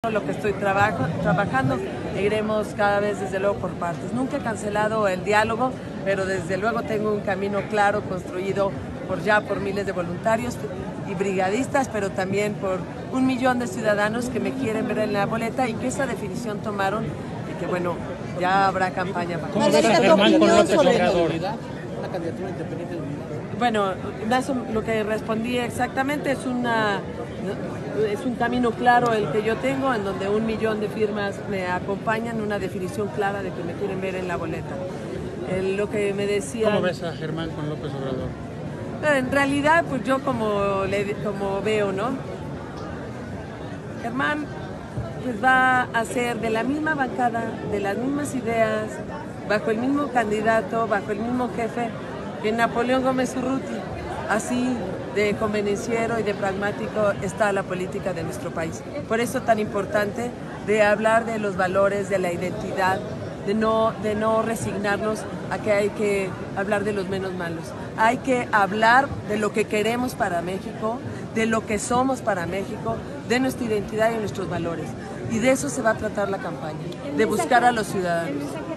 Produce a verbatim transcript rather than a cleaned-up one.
Lo que estoy trabajo, trabajando, iremos cada vez desde luego por partes. Nunca he cancelado el diálogo, pero desde luego tengo un camino claro construido por ya por miles de voluntarios y brigadistas, pero también por un millón de ciudadanos que me quieren ver en la boleta y que esa definición tomaron y que bueno, ya habrá campaña para ¿Cómo ves a Germán con López Obrador? ¿Una candidatura independiente de unidad? Bueno, eso, lo que respondí exactamente es una es un camino claro el que yo tengo, en donde un millón de firmas me acompañan, una definición clara de que me quieren ver en la boleta. El, lo que me decía. ¿Cómo ves a Germán con López Obrador? En realidad, pues yo como, le, como veo, ¿no? Germán pues va a ser de la misma bancada, de las mismas ideas, bajo el mismo candidato, bajo el mismo jefe que Napoleón Gómez Urruti. Así de convenenciero y de pragmático está la política de nuestro país. Por eso tan importante de hablar de los valores, de la identidad, de no, de no resignarnos a que hay que hablar de los menos malos. Hay que hablar de lo que queremos para México, de lo que somos para México, de nuestra identidad y nuestros valores. Y de eso se va a tratar la campaña, de buscar a los ciudadanos.